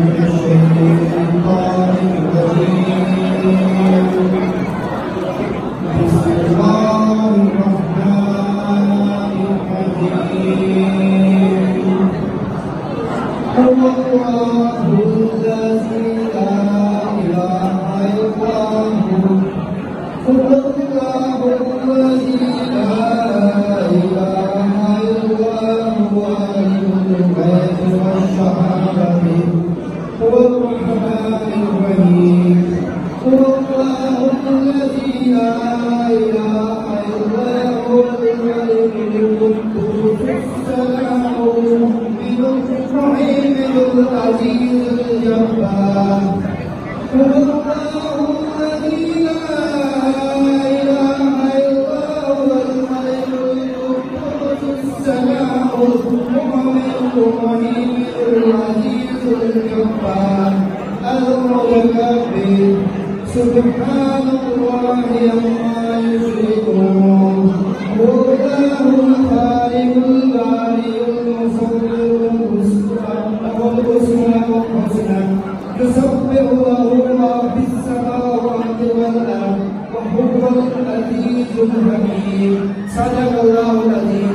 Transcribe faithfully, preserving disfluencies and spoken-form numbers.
سبحان الله عما يشركون هو الله الخالق البارئ المصور والاسماء الحسنى يسبح له ما في السماوات والارض وهو العزيز الحكيم صدق الله العظيم